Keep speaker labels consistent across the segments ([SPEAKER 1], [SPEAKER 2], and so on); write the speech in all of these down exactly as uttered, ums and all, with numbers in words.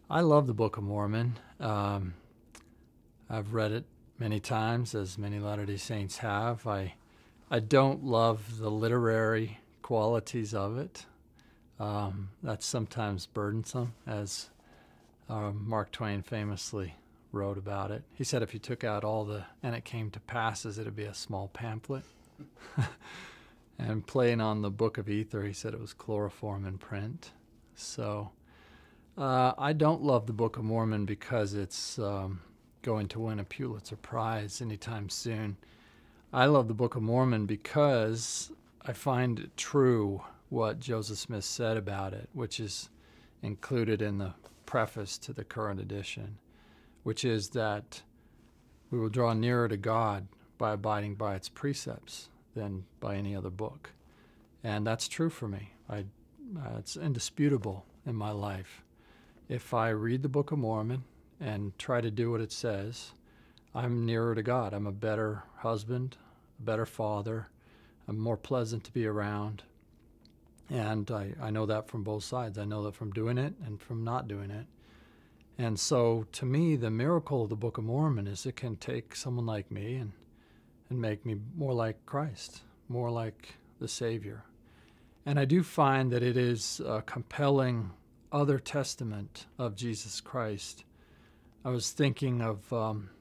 [SPEAKER 1] I love the Book of Mormon. Um, I've read it many times, as many Latter-day Saints have. I, I don't love the literary qualities of it. Um, that's sometimes burdensome, as uh, Mark Twain famously wrote about it. He said if you took out all the "and it came to passes," it would be a small pamphlet. And playing on the Book of Ether, he said it was chloroform in print. So uh, I don't love the Book of Mormon because it's um, going to win a Pulitzer Prize anytime soon. I love the Book of Mormon because I find it true what Joseph Smith said about it, which is included in the preface to the current edition, which is that we will draw nearer to God by abiding by its precepts than by any other book. And that's true for me. I, uh, it's indisputable in my life. If I read the Book of Mormon and try to do what it says, I'm nearer to God. I'm a better husband, a better father. I'm more pleasant to be around. And I, I know that from both sides. I know that from doing it and from not doing it. And so to me, the miracle of the Book of Mormon is it can take someone like me and and make me more like Christ, more like the Savior. And I do find that it is a compelling other testament of Jesus Christ. I was thinking of um,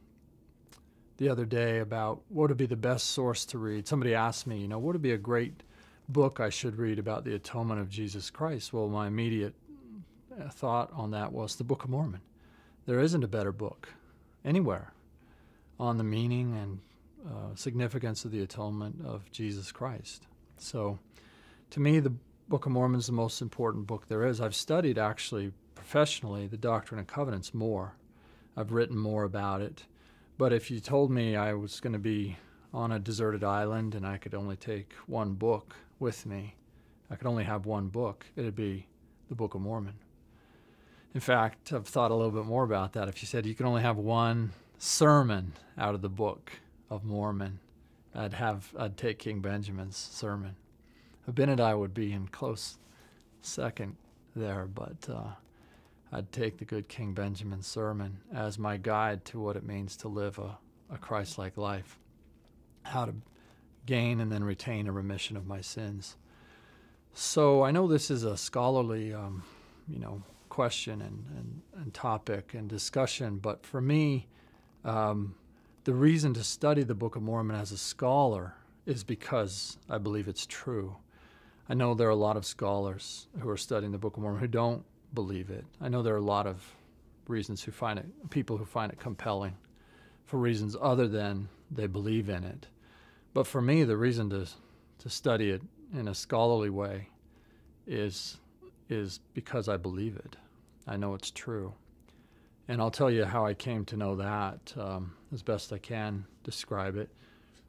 [SPEAKER 1] the other day about what would be the best source to read. Somebody asked me, you know, what would be a great book I should read about the atonement of Jesus Christ? Well, my immediate thought on that was the Book of Mormon. There isn't a better book anywhere on the meaning and uh, significance of the atonement of Jesus Christ. So to me, the Book of Mormon is the most important book there is. I've studied actually professionally the Doctrine and Covenants more. I've written more about it. But if you told me I was going to be on a deserted island and I could only take one book with me, I could only have one book, it'd be the Book of Mormon. In fact, I've thought a little bit more about that. If you said you could only have one sermon out of the Book of Mormon, I'd have I'd take King Benjamin's sermon. Abinadi would be in close second there, but uh, I'd take the good King Benjamin's sermon as my guide to what it means to live a, a Christ-like life, how to gain and then retain a remission of my sins. So I know this is a scholarly, um, you know, question and, and, and topic and discussion, but for me, um, the reason to study the Book of Mormon as a scholar is because I believe it's true. I know there are a lot of scholars who are studying the Book of Mormon who don't believe it. I know there are a lot of reasons who find it, people who find it compelling for reasons other than they believe in it. But for me, the reason to to study it in a scholarly way is is because I believe it. I know it's true. And I'll tell you how I came to know that um, as best I can describe it.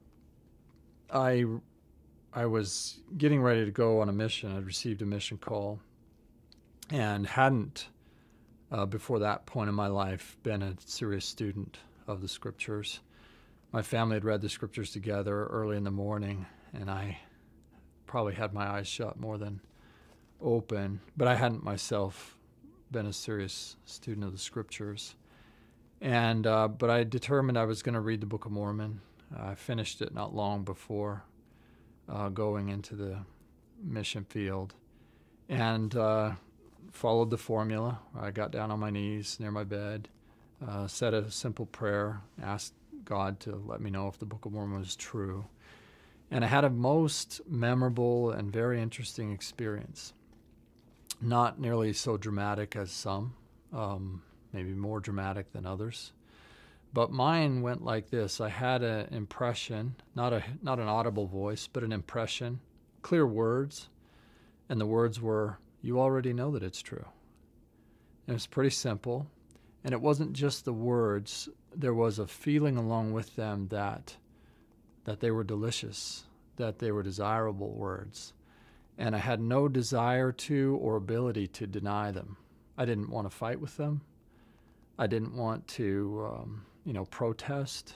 [SPEAKER 1] I, I was getting ready to go on a mission. I'd received a mission call and hadn't, uh, before that point in my life, been a serious student of the Scriptures. My family had read the Scriptures together early in the morning, and I probably had my eyes shut more than open, but I hadn't myself been a serious student of the Scriptures. And uh, but I determined I was going to read the Book of Mormon. Uh, I finished it not long before uh, going into the mission field, and uh, followed the formula. I got down on my knees near my bed, uh, said a simple prayer, asked God to let me know if the Book of Mormon was true. And I had a most memorable and very interesting experience. Not nearly so dramatic as some, um, maybe more dramatic than others. But mine went like this. I had an impression, not a not an audible voice, but an impression, clear words. And the words were, "You already know that it's true." And it was pretty simple. And it wasn't just the words. There was a feeling along with them that that they were delicious, that they were desirable words. And I had no desire to or ability to deny them. I didn't want to fight with them. I didn't want to, um, you know, protest.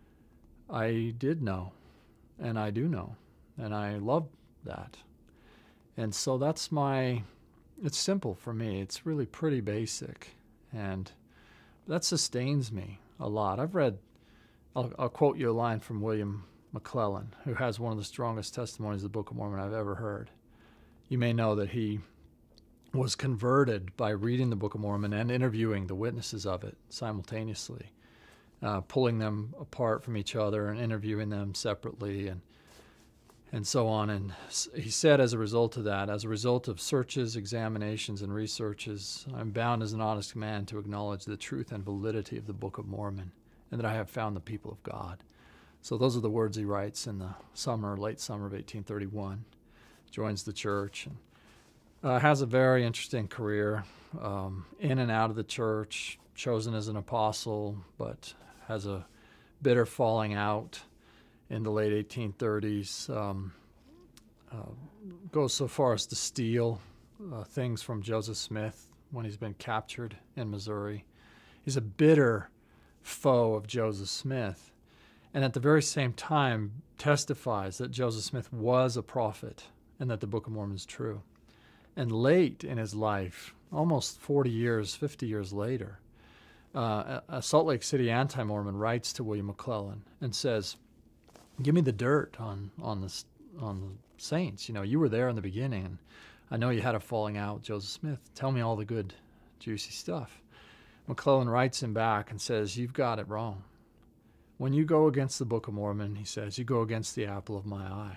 [SPEAKER 1] I did know, and I do know, and I love that. And so that's my, it's simple for me. It's really pretty basic. And that sustains me a lot. I've read, I'll, I'll quote you a line from William McClellan, who has one of the strongest testimonies of the Book of Mormon I've ever heard. You may know that he was converted by reading the Book of Mormon and interviewing the witnesses of it simultaneously, uh, pulling them apart from each other and interviewing them separately and and so on. And he said, as a result of that, as a result of searches, examinations, and researches, I'm bound as an honest man to acknowledge the truth and validity of the Book of Mormon, and that I have found the people of God. So those are the words he writes in the summer, late summer of eighteen thirty-one. Joins the church and uh, has a very interesting career, um, in and out of the church, chosen as an apostle, but has a bitter falling out in the late eighteen thirties, um, uh, goes so far as to steal uh, things from Joseph Smith when he's been captured in Missouri. He's a bitter foe of Joseph Smith, and at the very same time testifies that Joseph Smith was a prophet and that the Book of Mormon is true. And late in his life, almost forty years, fifty years later, uh, a Salt Lake City anti-Mormon writes to William McClellan and says, give me the dirt on on the on the saints. You know, you were there in the beginning, and I know you had a falling out with Joseph Smith. Tell me all the good, juicy stuff. McClellan writes him back and says, you've got it wrong. When you go against the Book of Mormon, he says, you go against the apple of my eye.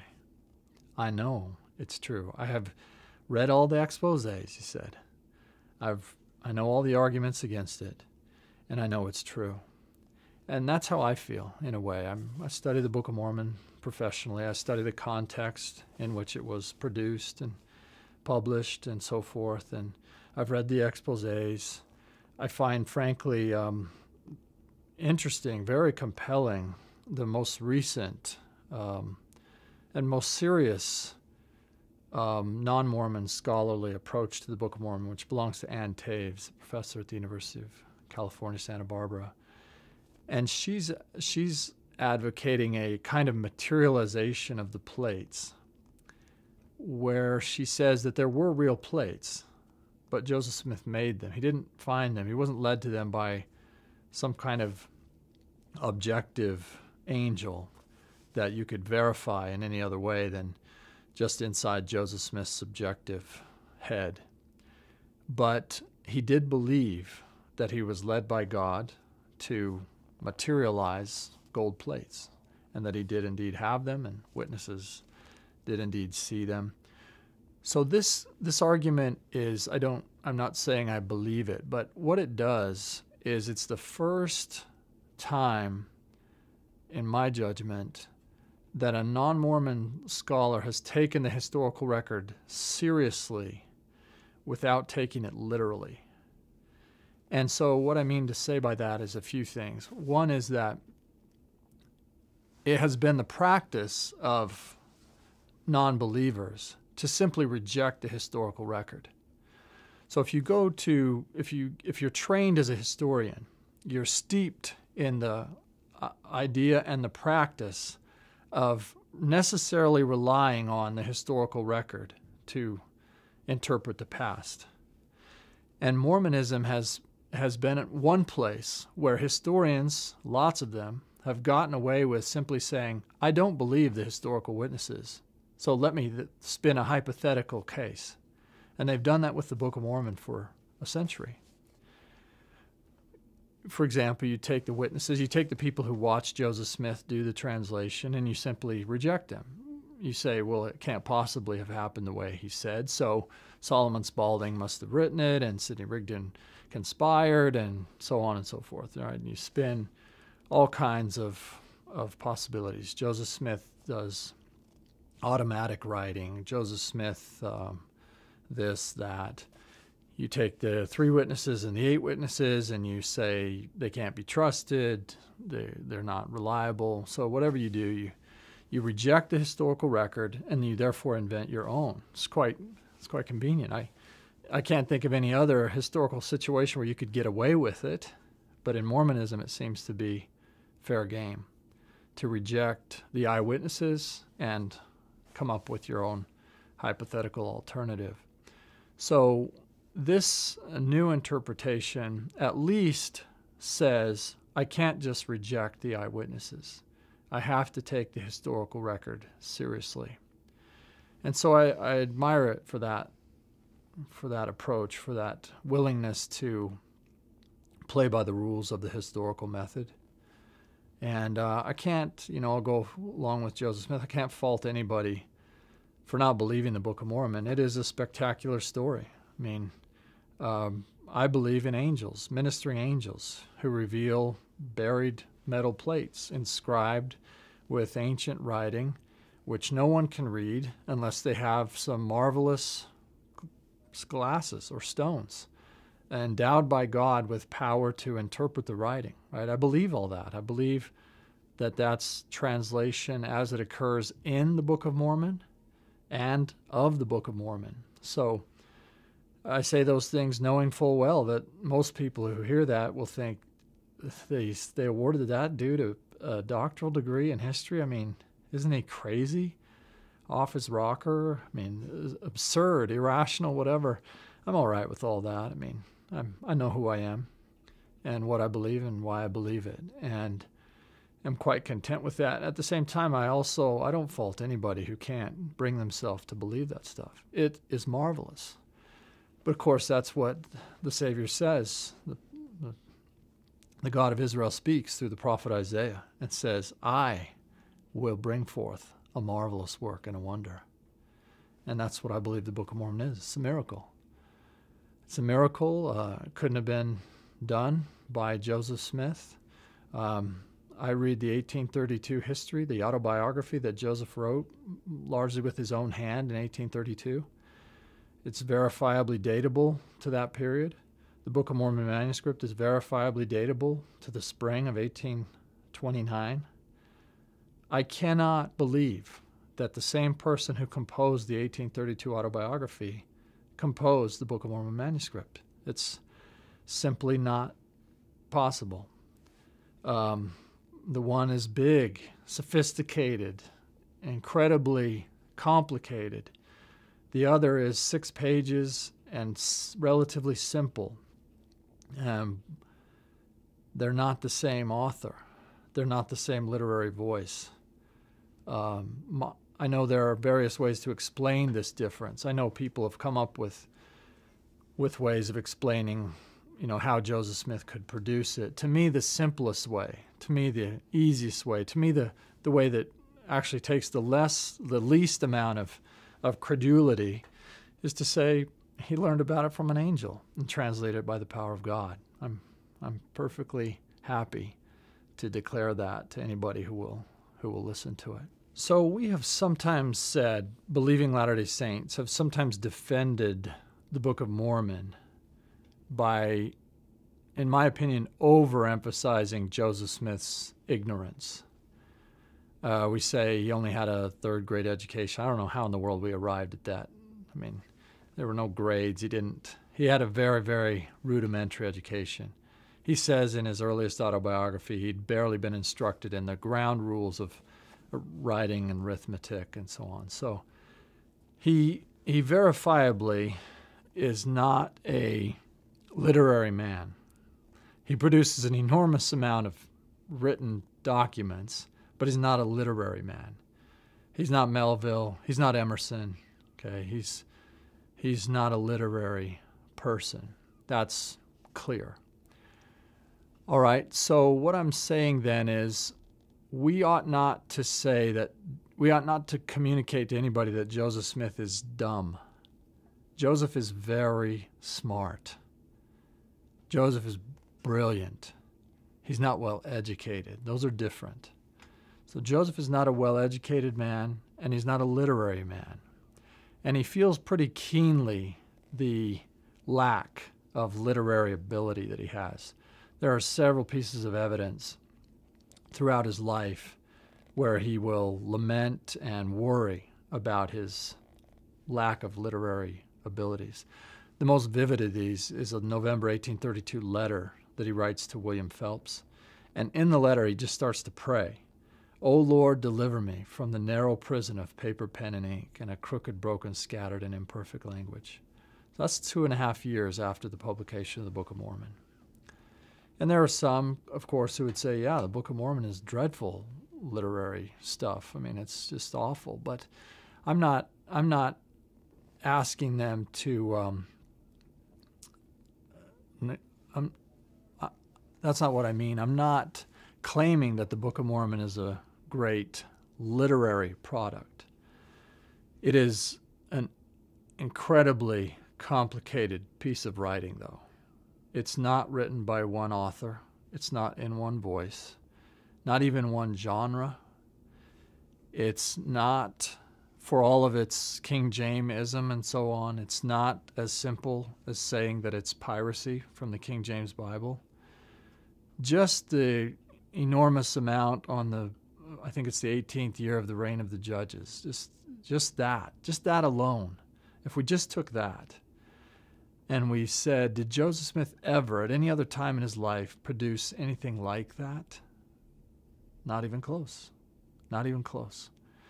[SPEAKER 1] I know it's true. I have read all the exposés, he said. I've I know all the arguments against it, and I know it's true. And that's how I feel, in a way. I'm, I study the Book of Mormon professionally. I study the context in which it was produced and published and so forth. And I've read the exposés. I find, frankly, um, interesting, very compelling, the most recent um, and most serious um, non-Mormon scholarly approach to the Book of Mormon, which belongs to Ann Taves, a professor at the University of California, Santa Barbara. And she's she's advocating a kind of materialization of the plates, where she says that there were real plates, but Joseph Smith made them. He didn't find them. He wasn't led to them by some kind of objective angel that you could verify in any other way than just inside Joseph Smith's subjective head. But he did believe that he was led by God to materialize gold plates, and that he did indeed have them, and witnesses did indeed see them. So this this argument is, I don't, I'm not saying I believe it, but what it does is it's the first time, in my judgment, that a non-Mormon scholar has taken the historical record seriously without taking it literally. And so what I mean to say by that is a few things. One is that it has been the practice of non-believers to simply reject the historical record. So if you go to, if you if you're trained as a historian, you're steeped in the idea and the practice of necessarily relying on the historical record to interpret the past. And Mormonism has has been at one place where historians, lots of them, have gotten away with simply saying, I don't believe the historical witnesses, so let me th- spin a hypothetical case. And they've done that with the Book of Mormon for a century. For example, you take the witnesses, you take the people who watched Joseph Smith do the translation, and you simply reject them. You say, well, it can't possibly have happened the way he said, so Solomon Spaulding must have written it, and Sidney Rigdon conspired, and so on and so forth. Right? And you spin all kinds of, of possibilities. Joseph Smith does automatic writing. Joseph Smith, um, this, that. You take the three witnesses and the eight witnesses, and you say they can't be trusted, they, they're not reliable. So whatever you do, you you reject the historical record, and you therefore invent your own. It's quite it's quite convenient. I I can't think of any other historical situation where you could get away with it, but in Mormonism it seems to be fair game to reject the eyewitnesses and come up with your own hypothetical alternative. So this new interpretation at least says I can't just reject the eyewitnesses. I have to take the historical record seriously. And so I, I admire it for that, for that approach, for that willingness to play by the rules of the historical method. And uh, I can't, you know, I'll go along with Joseph Smith, I can't fault anybody for not believing the Book of Mormon. It is a spectacular story. I mean, um, I believe in angels, ministering angels, who reveal buried metal plates inscribed with ancient writing, which no one can read unless they have some marvelous glasses or stones, endowed by God with power to interpret the writing, right? I believe all that. I believe that that's translation as it occurs in the Book of Mormon and of the Book of Mormon. So I say those things knowing full well that most people who hear that will think they, they awarded that due to a doctoral degree in history. I mean, isn't he crazy? Off his rocker? I mean, absurd, irrational, whatever. I'm all right with all that. I mean, I'm, I know who I am and what I believe and why I believe it. And I'm quite content with that. At the same time, I also, I don't fault anybody who can't bring themselves to believe that stuff. It is marvelous. But of course, that's what the Savior says. The, the, the God of Israel speaks through the prophet Isaiah and says, I will bring forth a marvelous work and a wonder. And that's what I believe the Book of Mormon is. It's a miracle. It's a miracle. Uh, it couldn't have been done by Joseph Smith. Um, I read the eighteen thirty-two history, the autobiography that Joseph wrote, largely with his own hand in eighteen thirty-two. It's verifiably datable to that period. The Book of Mormon manuscript is verifiably datable to the spring of eighteen twenty-nine. I cannot believe that the same person who composed the eighteen thirty-two autobiography composed the Book of Mormon manuscript. It's simply not possible. Um, the one is big, sophisticated, incredibly complicated. The other is six pages and s- relatively simple. Um, they're not the same author. They're not the same literary voice. Um, my, I know there are various ways to explain this difference. I know people have come up with with ways of explaining, you know, how Joseph Smith could produce it. To me, the simplest way, to me, the easiest way, to me, the, the way that actually takes the less, the least amount of, of credulity is to say he learned about it from an angel and translated it by the power of God. I'm, I'm perfectly happy to declare that to anybody who will, who will listen to it. So we have sometimes said, believing Latter-day Saints have sometimes defended the Book of Mormon by, in my opinion, overemphasizing Joseph Smith's ignorance. Uh, we say he only had a third grade education. I don't know how in the world we arrived at that. I mean, there were no grades. He didn't, he had a very, very rudimentary education. He says in his earliest autobiography he'd barely been instructed in the ground rules of writing and arithmetic and so on. So he he verifiably is not a literary man. He produces an enormous amount of written documents, but he's not a literary man. He's not Melville. He's not Emerson. Okay, he's he's not a literary person. That's clear. All right, so what I'm saying then is we ought not to say that, we ought not to communicate to anybody that Joseph Smith is dumb. Joseph is very smart. Joseph is brilliant. He's not well educated. Those are different. So Joseph is not a well-educated man, and he's not a literary man. And he feels pretty keenly the lack of literary ability that he has. There are several pieces of evidence throughout his life where he will lament and worry about his lack of literary abilities. The most vivid of these is a November eighteen thirty-two letter that he writes to William Phelps. And in the letter, he just starts to pray, "O Lord, deliver me from the narrow prison of paper, pen, and ink, and a crooked, broken, scattered, and imperfect language." So that's two and a half years after the publication of the Book of Mormon. And there are some, of course, who would say, yeah, the Book of Mormon is dreadful literary stuff. I mean, it's just awful. But I'm not, I'm not asking them to, um, I'm, I, that's not what I mean. I'm not claiming that the Book of Mormon is a great literary product. It is an incredibly complicated piece of writing, though. It's not written by one author. It's not in one voice, not even one genre. It's not, for all of its King James-ism and so on, it's not as simple as saying that it's piracy from the King James Bible. Just the enormous amount on the, I think it's the eighteenth year of the reign of the judges, just, just that, just that alone. If we just took that, and we said, did Joseph Smith ever, at any other time in his life, produce anything like that? Not even close. Not even close.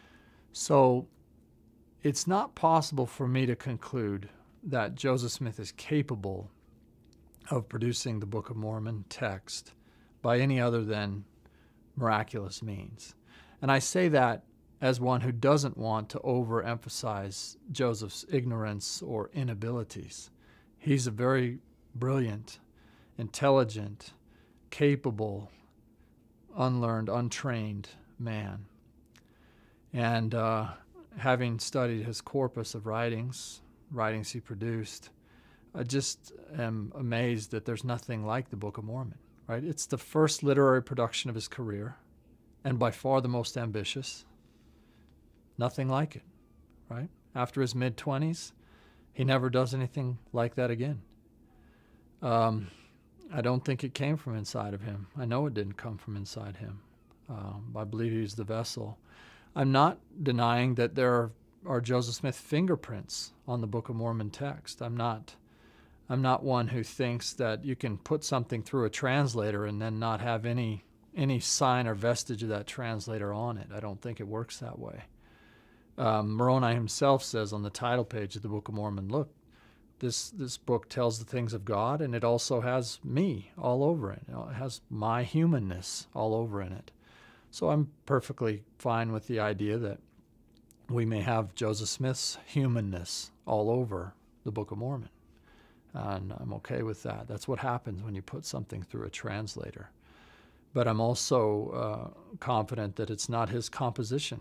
[SPEAKER 1] So it's not possible for me to conclude that Joseph Smith is capable of producing the Book of Mormon text by any other than miraculous means. And I say that as one who doesn't want to overemphasize Joseph's ignorance or inabilities. He's a very brilliant, intelligent, capable, unlearned, untrained man. And uh, having studied his corpus of writings, writings he produced, I just am amazed that there's nothing like the Book of Mormon, right? It's the first literary production of his career, and by far the most ambitious. Nothing like it, right? After his mid-twenties, he never does anything like that again. Um, I don't think it came from inside of him. I know it didn't come from inside him. Um, I believe he's the vessel. I'm not denying that there are, are Joseph Smith fingerprints on the Book of Mormon text. I'm not, I'm not one who thinks that you can put something through a translator and then not have any, any sign or vestige of that translator on it. I don't think it works that way. Um, Moroni himself says on the title page of the Book of Mormon, look, this this book tells the things of God, and it also has me all over it. It has my humanness all over in it. So I'm perfectly fine with the idea that we may have Joseph Smith's humanness all over the Book of Mormon. And I'm okay with that. That's what happens when you put something through a translator. But I'm also uh, confident that it's not his composition.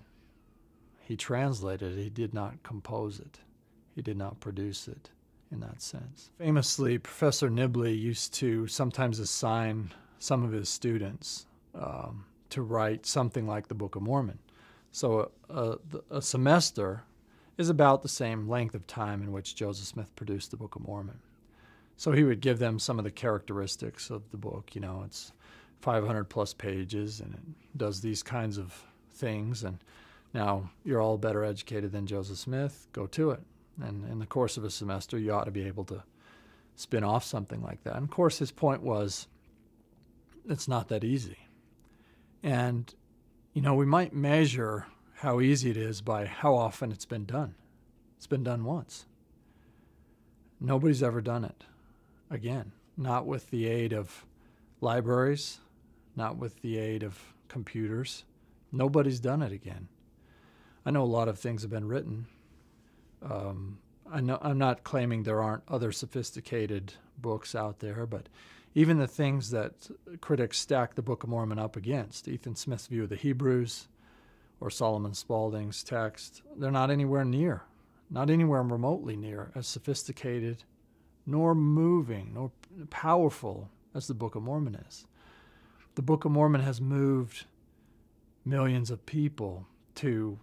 [SPEAKER 1] He translated it. He did not compose it. He did not produce it in that sense. Famously, Professor Nibley used to sometimes assign some of his students um, to write something like the Book of Mormon. So a, a, a semester is about the same length of time in which Joseph Smith produced the Book of Mormon. So he would give them some of the characteristics of the book. You know, it's five hundred plus pages, and it does these kinds of things, and now, you're all better educated than Joseph Smith. Go to it. And in the course of a semester, you ought to be able to spin off something like that. And of course, his point was, it's not that easy. And, you know, we might measure how easy it is by how often it's been done. It's been done once. Nobody's ever done it again. Not with the aid of libraries, not with the aid of computers. Nobody's done it again. I know a lot of things have been written. Um, I know, I'm not claiming there aren't other sophisticated books out there, but even the things that critics stack the Book of Mormon up against, Ethan Smith's view of the Hebrews or Solomon Spaulding's text, they're not anywhere near, not anywhere remotely near as sophisticated, nor moving, nor powerful as the Book of Mormon is. The Book of Mormon has moved millions of people to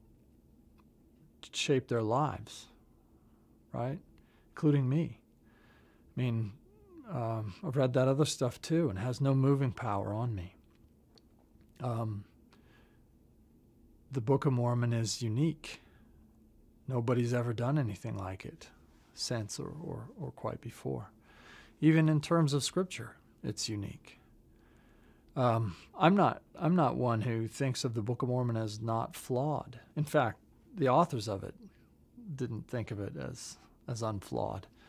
[SPEAKER 1] shape their lives, right? Including me. I mean, um, I've read that other stuff too, and it has no moving power on me. Um, the Book of Mormon is unique. Nobody's ever done anything like it since or, or, or quite before. Even in terms of Scripture, it's unique. Um, I'm not I'm not one who thinks of the Book of Mormon as not flawed. In fact, the authors of it didn't think of it as, as unflawed.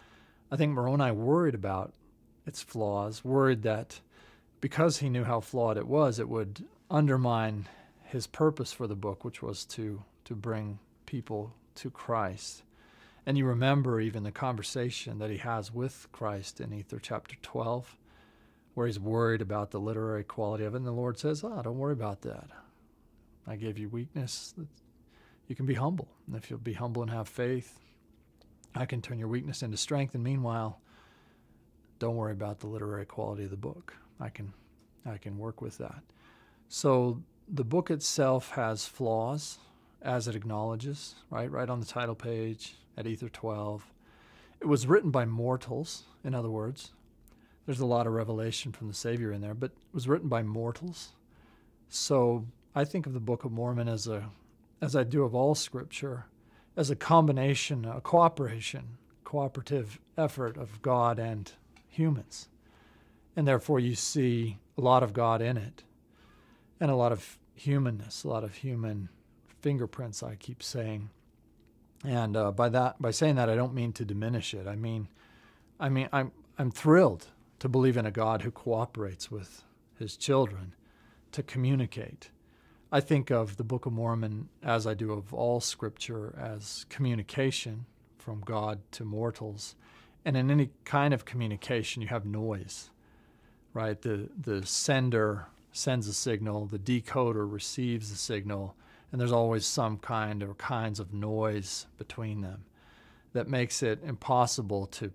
[SPEAKER 1] I think Moroni worried about its flaws, worried that because he knew how flawed it was, it would undermine his purpose for the book, which was to, to bring people to Christ. And you remember even the conversation that he has with Christ in Ether chapter twelve, where he's worried about the literary quality of it. And the Lord says, oh, don't worry about that. I gave you weakness. You can be humble. And if you'll be humble and have faith, I can turn your weakness into strength. And meanwhile, don't worry about the literary quality of the book. I can, I can work with that. So the book itself has flaws, as it acknowledges, right? Right on the title page at Ether twelve. It was written by mortals, in other words. There's a lot of revelation from the Savior in there, but it was written by mortals. So I think of the Book of Mormon as a, as I do of all Scripture, as a combination, a cooperation, cooperative effort of God and humans. And therefore you see a lot of God in it, and a lot of humanness, a lot of human fingerprints, I keep saying. And uh, by that, by saying that, I don't mean to diminish it. I mean, I mean, I'm I'm thrilled to believe in a God who cooperates with his children to communicate. I think of the Book of Mormon, as I do of all Scripture, as communication from God to mortals. And in any kind of communication, you have noise, right? The the sender sends a signal, the decoder receives the signal, and there's always some kind or kinds of noise between them that makes it impossible to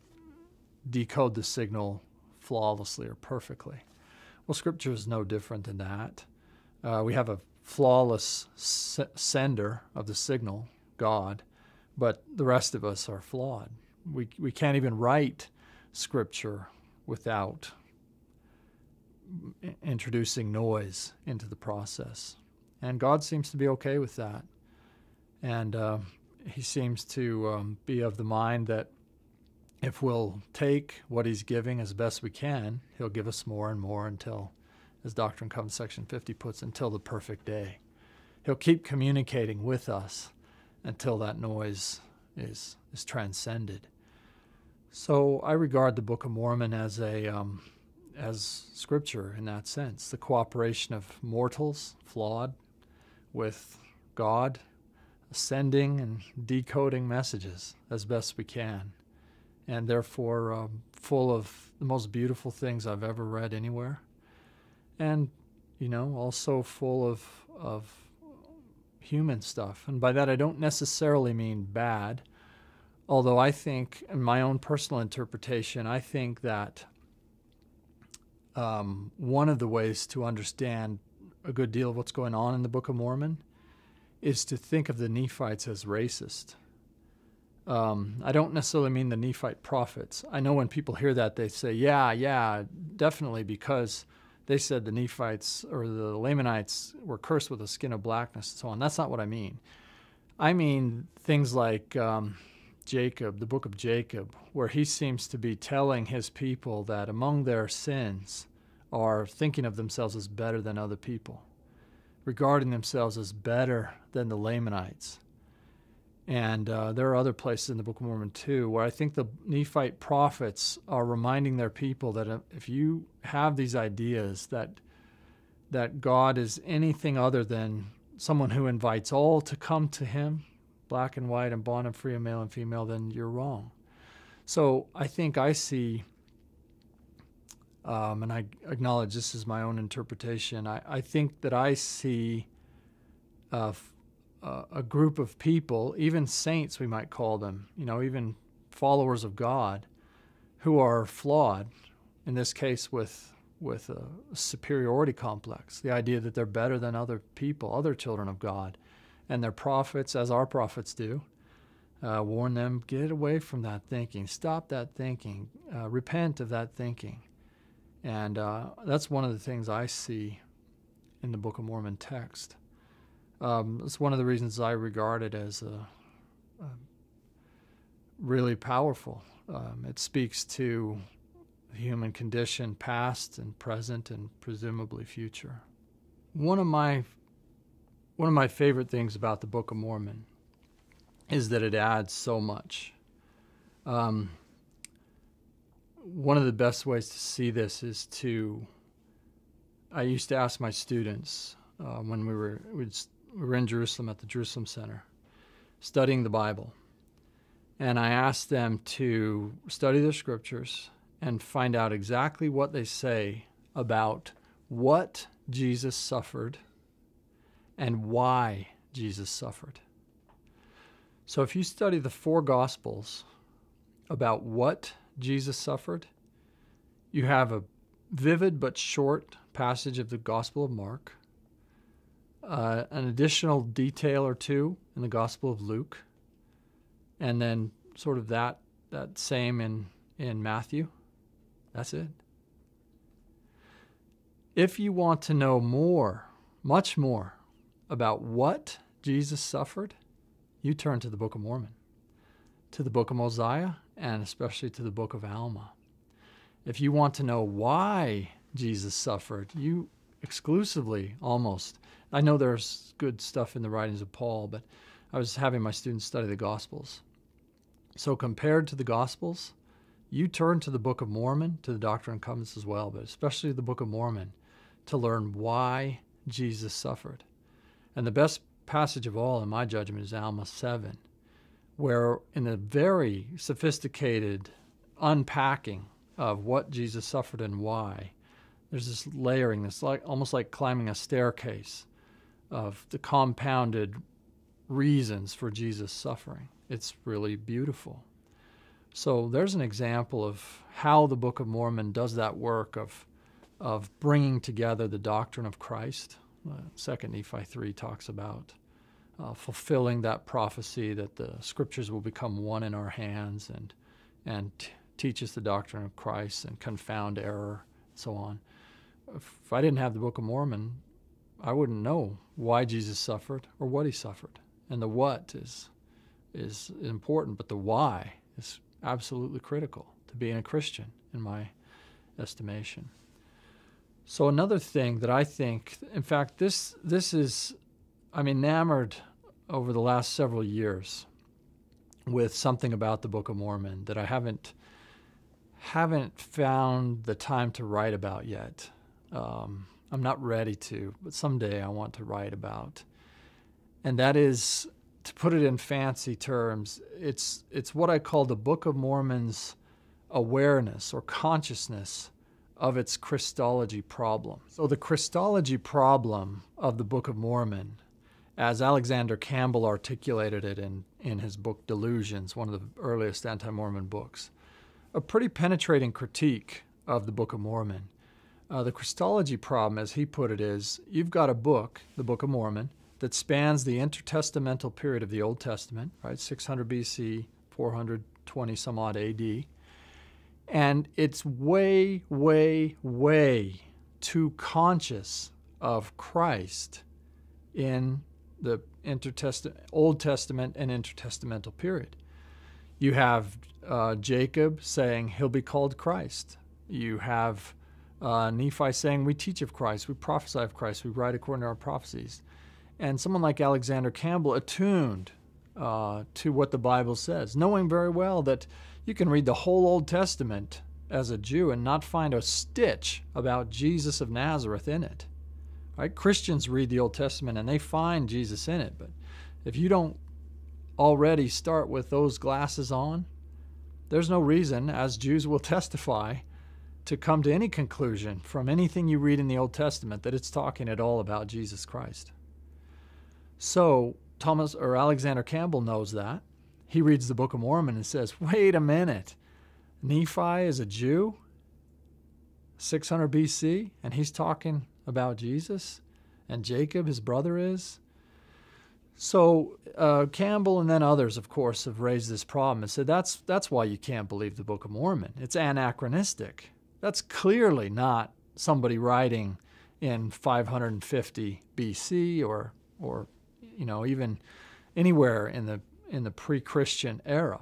[SPEAKER 1] decode the signal flawlessly or perfectly. Well, Scripture is no different than that. Uh, we have a flawless s- sender of the signal, God, but the rest of us are flawed. We we can't even write Scripture without introducing noise into the process. And God seems to be okay with that. And uh, he seems to um, be of the mind that if we'll take what he's giving as best we can, he'll give us more and more until, as Doctrine Covenants section fifty puts, until the perfect day. He'll keep communicating with us until that noise is, is transcended. So I regard the Book of Mormon as a um, as Scripture in that sense, the cooperation of mortals, flawed, with God, sending and decoding messages as best we can, and therefore um, full of the most beautiful things I've ever read anywhere, and you know also full of of human stuff. And by that I don't necessarily mean bad, although I think, in my own personal interpretation, I think that um, one of the ways to understand a good deal of what's going on in the Book of Mormon is to think of the Nephites as racist. Um, I don't necessarily mean the Nephite prophets. I know when people hear that, they say, yeah, yeah, definitely, because they said the Nephites or the Lamanites were cursed with a skin of blackness and so on. That's not what I mean. I mean things like um, Jacob, the book of Jacob, where he seems to be telling his people that among their sins are thinking of themselves as better than other people, regarding themselves as better than the Lamanites. And uh, there are other places in the Book of Mormon too where I think the Nephite prophets are reminding their people that if you have these ideas that that God is anything other than someone who invites all to come to him, black and white and bond and free and male and female, then you're wrong. So I think I see, um, and I acknowledge this is my own interpretation, I, I think that I see uh, uh, a group of people, even saints we might call them, you know, even followers of God, who are flawed, in this case with with a superiority complex, the idea that they're better than other people, other children of God. And their prophets, as our prophets do, uh, warn them, get away from that thinking, stop that thinking, uh, repent of that thinking. And uh, that's one of the things I see in the Book of Mormon text. Um, it's one of the reasons I regard it as a, a really powerful. Um, it speaks to the human condition, past and present and presumably future. One of my one of my favorite things about the Book of Mormon is that it adds so much. Um, one of the best ways to see this is to, I used to ask my students uh, when we were, we'd, we were in Jerusalem at the Jerusalem Center, studying the Bible. And I asked them to study the scriptures and find out exactly what they say about what Jesus suffered and why Jesus suffered. So if you study the four Gospels about what Jesus suffered, you have a vivid but short passage of the Gospel of Mark, uh, an additional detail or two in the Gospel of Luke, and then sort of that that same in, in Matthew. That's it. If you want to know more, much more, about what Jesus suffered, you turn to the Book of Mormon, to the Book of Mosiah, and especially to the Book of Alma. If you want to know why Jesus suffered, you exclusively, almost, I know there's good stuff in the writings of Paul, but I was having my students study the Gospels. So compared to the Gospels, you turn to the Book of Mormon, to the Doctrine and Covenants as well, but especially the Book of Mormon, to learn why Jesus suffered. And the best passage of all, in my judgment, is Alma seven, where in a very sophisticated unpacking of what Jesus suffered and why, there's this layering, this like almost like climbing a staircase of the compounded reasons for Jesus' suffering. It's really beautiful. So there's an example of how the Book of Mormon does that work of, of bringing together the doctrine of Christ. Uh, Second Nephi three talks about uh, fulfilling that prophecy that the Scriptures will become one in our hands and, and t- teach us the doctrine of Christ and confound error, and so on. If I didn't have the Book of Mormon, I wouldn't know why Jesus suffered or what he suffered. And the what is is important, but the why is absolutely critical to being a Christian, in my estimation. So another thing that I think, in fact, this this is, I'm enamored over the last several years with something about the Book of Mormon that I haven't haven't found the time to write about yet. Um, I'm not ready to, but someday I want to write about. And that is, to put it in fancy terms, it's it's what I call the Book of Mormon's awareness or consciousness of its Christology problem. So the Christology problem of the Book of Mormon, as Alexander Campbell articulated it in, in his book Delusions, one of the earliest anti-Mormon books, a pretty penetrating critique of the Book of Mormon. Uh, the Christology problem, as he put it, is you've got a book, the Book of Mormon, that spans the intertestamental period of the Old Testament, right, six hundred B C, four hundred twenty some odd A D, and it's way, way, way too conscious of Christ in the intertest- Old Testament and intertestamental period. You have uh, Jacob saying he'll be called Christ. You have uh, Nephi saying we teach of Christ, we prophesy of Christ, we write according to our prophecies. And someone like Alexander Campbell attuned uh, to what the Bible says, knowing very well that you can read the whole Old Testament as a Jew and not find a stitch about Jesus of Nazareth in it. Right? Christians read the Old Testament and they find Jesus in it, but if you don't already start with those glasses on, there's no reason, as Jews will testify, to come to any conclusion from anything you read in the Old Testament that it's talking at all about Jesus Christ. So Thomas or Alexander Campbell knows that. He reads the Book of Mormon and says, wait a minute, Nephi is a Jew, six hundred B C, and he's talking about Jesus, and Jacob, his brother, is? So uh, Campbell and then others, of course, have raised this problem and said that's that's why you can't believe the Book of Mormon. It's anachronistic. That's clearly not somebody writing in five hundred fifty B C or or you know even anywhere in the in the pre-Christian era.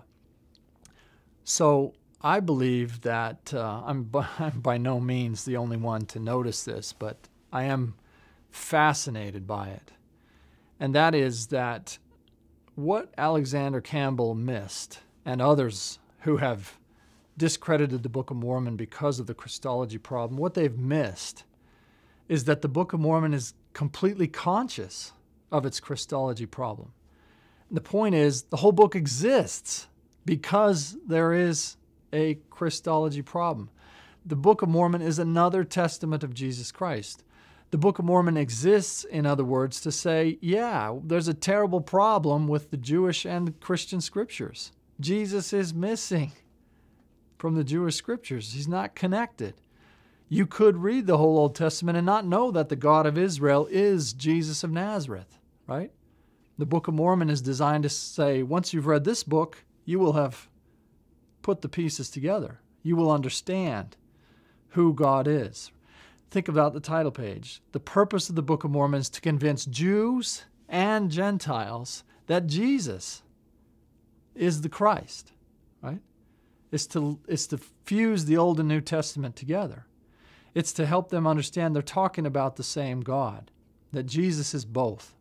[SPEAKER 1] So I believe that uh, I'm, by, I'm by no means the only one to notice this, but I am fascinated by it. And that is that what Alexander Campbell missed, and others who have discredited the Book of Mormon because of the Christology problem, what they've missed is that the Book of Mormon is completely conscious of its Christology problem. The point is, the whole book exists because there is a Christology problem. The Book of Mormon is another testament of Jesus Christ. The Book of Mormon exists, in other words, to say, yeah, there's a terrible problem with the Jewish and Christian scriptures. Jesus is missing from the Jewish scriptures. He's not connected. You could read the whole Old Testament and not know that the God of Israel is Jesus of Nazareth, right? The Book of Mormon is designed to say, once you've read this book, you will have put the pieces together. You will understand who God is. Think about the title page. The purpose of the Book of Mormon is to convince Jews and Gentiles that Jesus is the Christ, right? It's to, it's to fuse the Old and New Testament together. It's to help them understand they're talking about the same God, that Jesus is both.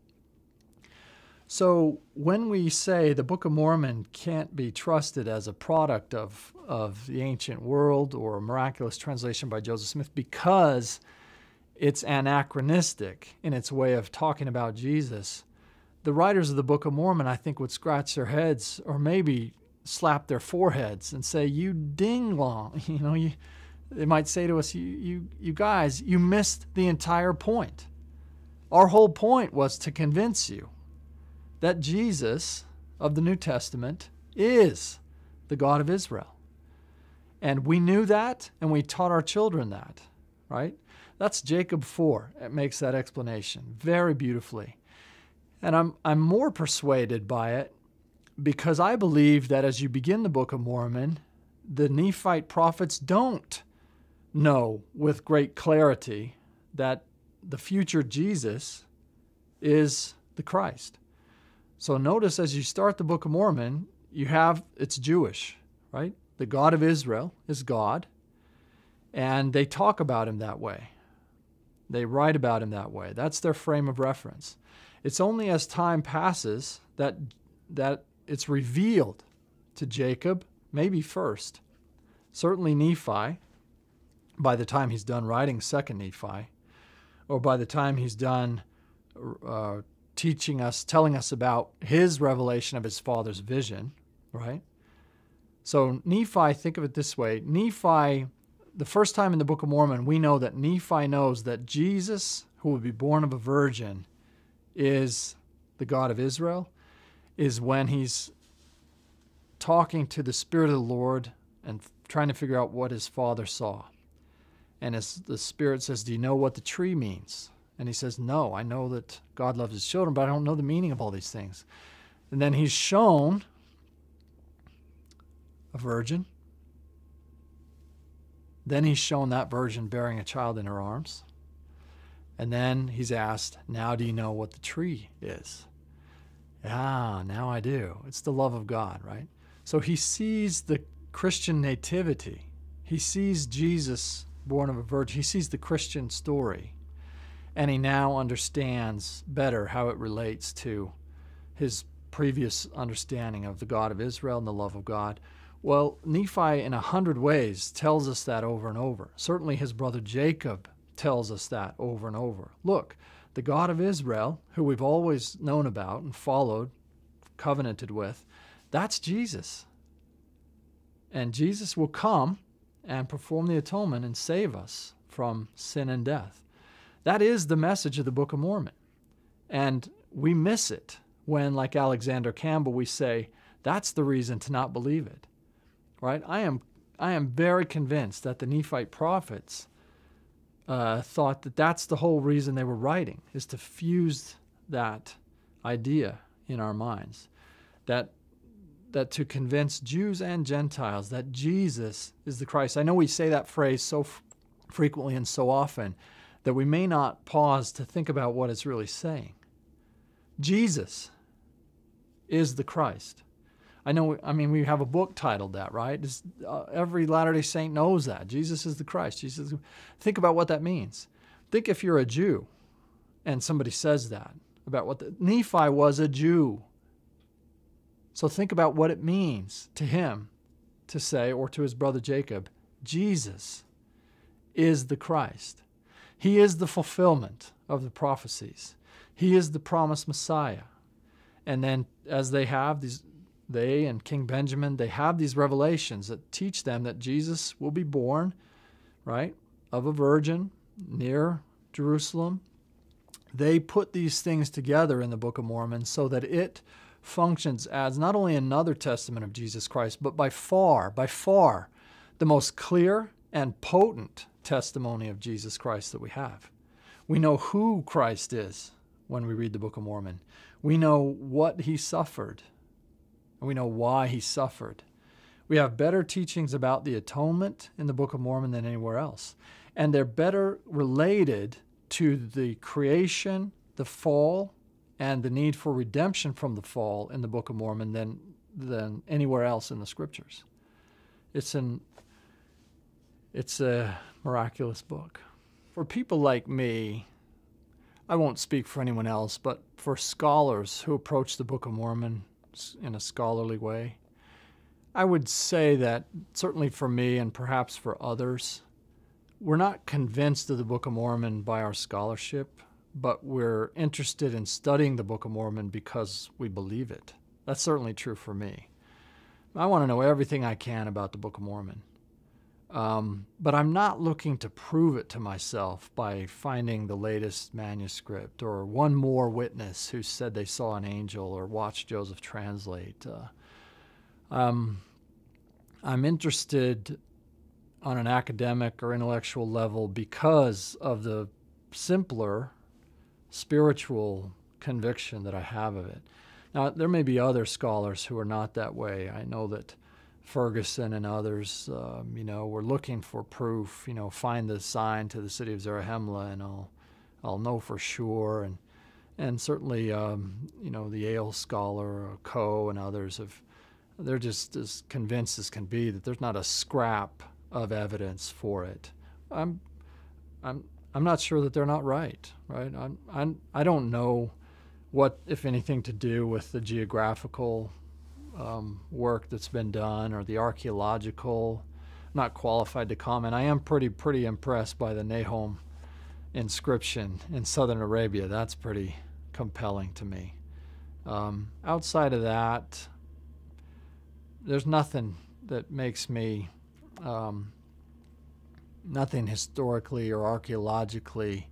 [SPEAKER 1] So when we say the Book of Mormon can't be trusted as a product of, of the ancient world or a miraculous translation by Joseph Smith because it's anachronistic in its way of talking about Jesus, the writers of the Book of Mormon, I think, would scratch their heads or maybe slap their foreheads and say, you ding-long, you know, you, they might say to us, you, you, you guys, you missed the entire point. Our whole point was to convince you that Jesus of the New Testament is the God of Israel. And we knew that, and we taught our children that, right? That's Jacob four. It makes that explanation very beautifully. And I'm, I'm more persuaded by it because I believe that as you begin the Book of Mormon, the Nephite prophets don't know with great clarity that the future Jesus is the Christ. So notice as you start the Book of Mormon, you have, it's Jewish, right? The God of Israel is God, and they talk about him that way. They write about him that way. That's their frame of reference. It's only as time passes that, that it's revealed to Jacob, maybe first, certainly Nephi, by the time he's done writing Second Nephi, or by the time he's done uh, teaching us, telling us about his revelation of his father's vision, right? So Nephi, think of it this way. Nephi, the first time in the Book of Mormon, we know that Nephi knows that Jesus, who will be born of a virgin, is the God of Israel, is when he's talking to the Spirit of the Lord and trying to figure out what his father saw. And as the Spirit says, do you know what the tree means? And he says, no, I know that God loves his children, but I don't know the meaning of all these things. And then he's shown a virgin. Then he's shown that virgin bearing a child in her arms. And then he's asked, now do you know what the tree is? Ah, now I do. It's the love of God, right? So he sees the Christian nativity. He sees Jesus born of a virgin. He sees the Christian story. And he now understands better how it relates to his previous understanding of the God of Israel and the love of God. Well, Nephi in a hundred ways tells us that over and over. Certainly his brother Jacob tells us that over and over. Look, the God of Israel, who we've always known about and followed, covenanted with, that's Jesus. And Jesus will come and perform the atonement and save us from sin and death. That is the message of the Book of Mormon. And we miss it when, like Alexander Campbell, we say, that's the reason to not believe it. Right? I am, I am very convinced that the Nephite prophets uh, thought that that's the whole reason they were writing, is to fuse that idea in our minds. That, that to convince Jews and Gentiles that Jesus is the Christ. I know we say that phrase so f- frequently and so often that we may not pause to think about what it's really saying. Jesus is the Christ. I know, I mean, we have a book titled that, right? Uh, every Latter-day Saint knows that. Jesus is the Christ. Jesus. Think about what that means. Think if you're a Jew and somebody says that about what the, Nephi was a Jew. So think about what it means to him to say, or to his brother Jacob, Jesus is the Christ. He is the fulfillment of the prophecies. He is the promised Messiah. And then as they have these, they and King Benjamin, they have these revelations that teach them that Jesus will be born, right, of a virgin near Jerusalem. They put these things together in the Book of Mormon so that it functions as not only another testament of Jesus Christ, but by far, by far, the most clear and potent testimony of Jesus Christ that we have. We know who Christ is when we read the Book of Mormon. We know what he suffered, and we know why he suffered. We have better teachings about the atonement in the Book of Mormon than anywhere else, and they're better related to the creation, the fall, and the need for redemption from the fall in the Book of Mormon than, than anywhere else in the Scriptures. It's an It's a miraculous book. For people like me, I won't speak for anyone else, but for scholars who approach the Book of Mormon in a scholarly way, I would say that certainly for me and perhaps for others, we're not convinced of the Book of Mormon by our scholarship, but we're interested in studying the Book of Mormon because we believe it. That's certainly true for me. I want to know everything I can about the Book of Mormon. Um, but I'm not looking to prove it to myself by finding the latest manuscript or one more witness who said they saw an angel or watched Joseph translate. Uh, um, I'm interested on an academic or intellectual level because of the simpler spiritual conviction that I have of it. Now, there may be other scholars who are not that way. I know that Ferguson and others, um, you know, were looking for proof, you know, find the sign to the city of Zarahemla and I'll, I'll know for sure. And and certainly, um, you know, the Yale scholar, Coe and others, have, they're just as convinced as can be that there's not a scrap of evidence for it. I'm, I'm, I'm not sure that they're not right, right? I'm, I'm, I don't know what, if anything, to do with the geographical Um, work that's been done or the archaeological. I'm not qualified to comment. I am pretty pretty impressed by the Nahom inscription in southern Arabia. That's pretty compelling to me. Um, outside of that, there's nothing that makes me um, nothing historically or archaeologically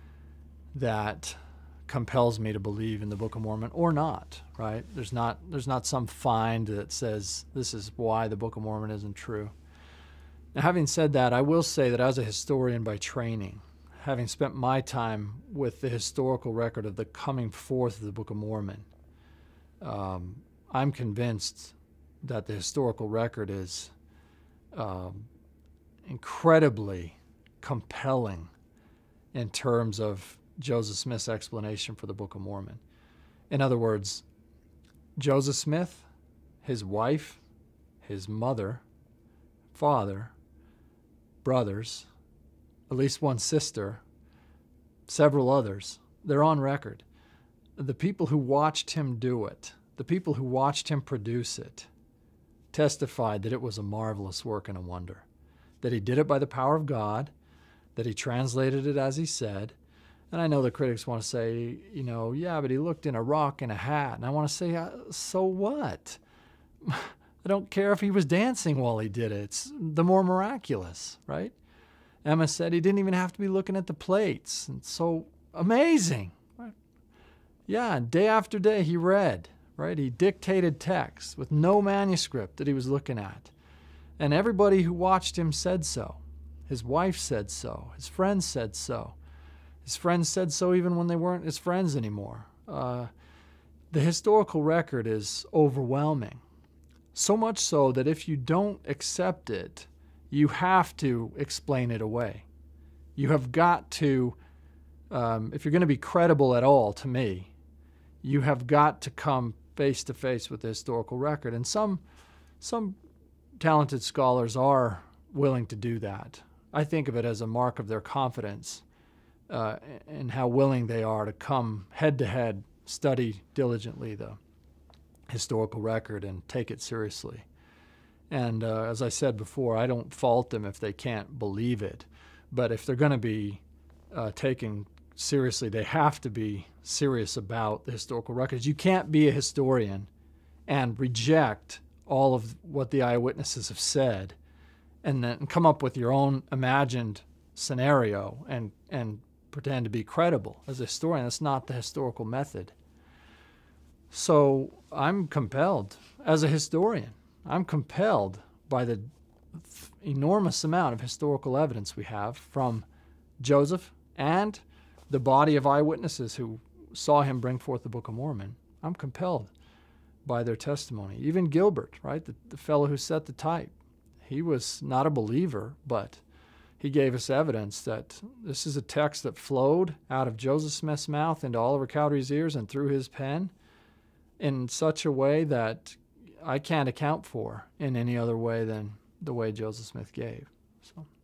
[SPEAKER 1] that compels me to believe in the Book of Mormon or not, right? There's not there's not some find that says this is why the Book of Mormon isn't true. Now, having said that, I will say that as a historian by training, having spent my time with the historical record of the coming forth of the Book of Mormon, um, I'm convinced that the historical record is um, incredibly compelling in terms of Joseph Smith's explanation for the Book of Mormon. In other words, Joseph Smith, his wife, his mother, father, brothers, at least one sister, several others, they're on record. The people who watched him do it, the people who watched him produce it, testified that it was a marvelous work and a wonder, that he did it by the power of God, that he translated it as he said. And I know the critics want to say, you know, yeah, but he looked in a rock and a hat. And I want to say, uh, so what? I don't care if he was dancing while he did it. It's the more miraculous, right? Emma said he didn't even have to be looking at the plates. And so amazing. Right? Yeah, and day after day he read, right? He dictated text with no manuscript that he was looking at. And everybody who watched him said so. His wife said so. His friends said so. His friends said so even when they weren't his friends anymore. Uh, the historical record is overwhelming. So much so that if you don't accept it, you have to explain it away. You have got to, um, if you're going to be credible at all to me, you have got to come face to face with the historical record. And some, some talented scholars are willing to do that. I think of it as a mark of their confidence uh, and how willing they are to come head-to-head, study diligently the historical record and take it seriously. And uh, as I said before, I don't fault them if they can't believe it. But if they're going to be uh, taken seriously, they have to be serious about the historical records. You can't be a historian and reject all of what the eyewitnesses have said and then come up with your own imagined scenario and, and pretend to be credible. As a historian, that's not the historical method. So I'm compelled, as a historian, I'm compelled by the enormous amount of historical evidence we have from Joseph and the body of eyewitnesses who saw him bring forth the Book of Mormon. I'm compelled by their testimony. Even Gilbert, right, the, the fellow who set the type, he was not a believer, but he gave us evidence that this is a text that flowed out of Joseph Smith's mouth into Oliver Cowdery's ears and through his pen in such a way that I can't account for in any other way than the way Joseph Smith gave. So.